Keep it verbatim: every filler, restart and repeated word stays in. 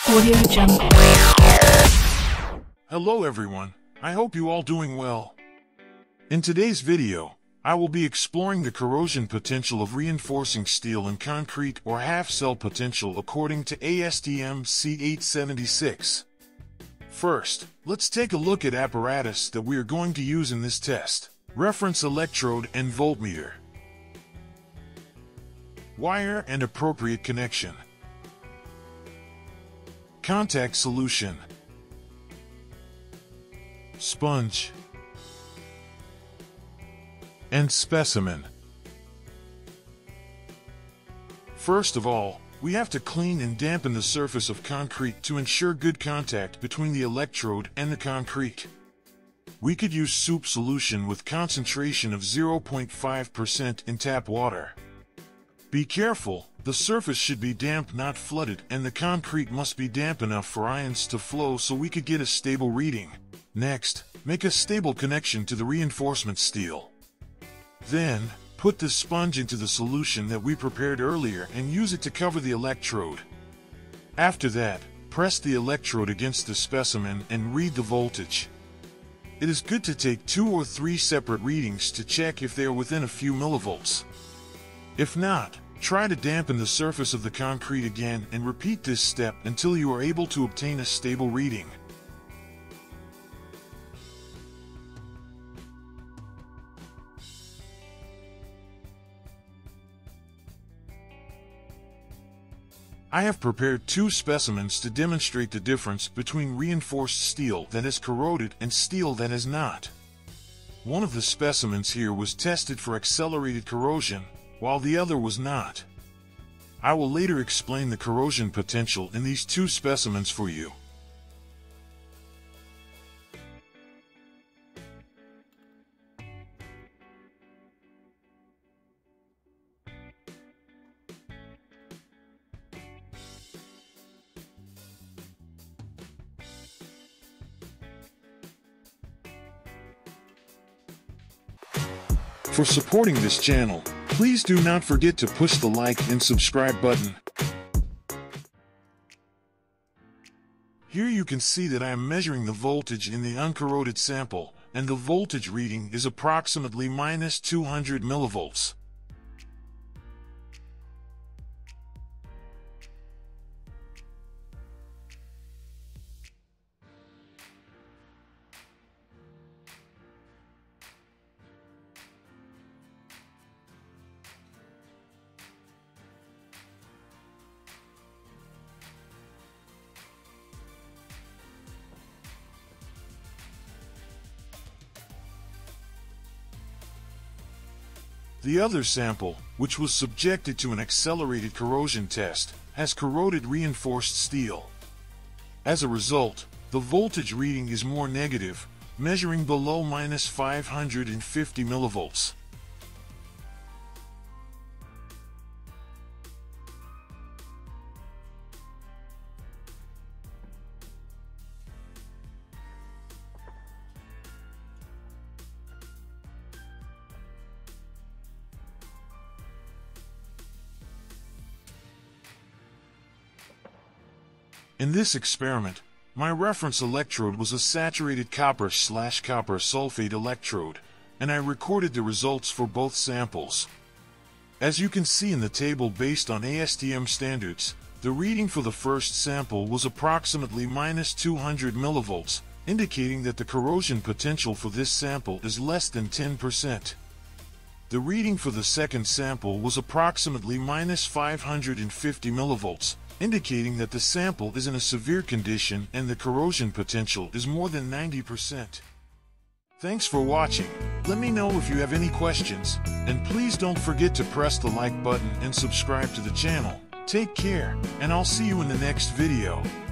Audio Jungle. Hello everyone, I hope you all doing well. In today's video, I will be exploring the corrosion potential of reinforcing steel in concrete or half-cell potential according to A S T M C eight seventy-six. First, let's take a look at apparatus that we are going to use in this test. Reference electrode and voltmeter. Wire and appropriate connection. Contact solution. Sponge. And specimen. First of all, we have to clean and dampen the surface of concrete to ensure good contact between the electrode and the concrete. We could use soup solution with concentration of zero point five percent in tap water. Be careful, the surface should be damp, not flooded, and the concrete must be damp enough for ions to flow so we could get a stable reading. Next, make a stable connection to the reinforcement steel. Then, put the sponge into the solution that we prepared earlier and use it to cover the electrode. After that, press the electrode against the specimen and read the voltage. It is good to take two or three separate readings to check if they are within a few millivolts. If not, try to dampen the surface of the concrete again and repeat this step until you are able to obtain a stable reading. I have prepared two specimens to demonstrate the difference between reinforced steel that has corroded and steel that has not. One of the specimens here was tested for accelerated corrosion, while the other was not. I will later explain the corrosion potential in these two specimens for you. For supporting this channel, please do not forget to push the like and subscribe button. Here you can see that I am measuring the voltage in the uncorroded sample, and the voltage reading is approximately minus two hundred millivolts. The other sample, which was subjected to an accelerated corrosion test, has corroded reinforced steel. As a result, the voltage reading is more negative, measuring below minus five hundred fifty millivolts. In this experiment, my reference electrode was a saturated copper slash copper sulfate electrode, and I recorded the results for both samples. As you can see in the table based on A S T M standards, the reading for the first sample was approximately minus two hundred millivolts, indicating that the corrosion potential for this sample is less than ten percent. The reading for the second sample was approximately minus five hundred fifty millivolts, indicating that the sample is in a severe condition and the corrosion potential is more than ninety percent. Thanks for watching. Let me know if you have any questions, and please don't forget to press the like button and subscribe to the channel. Take care, and I'll see you in the next video.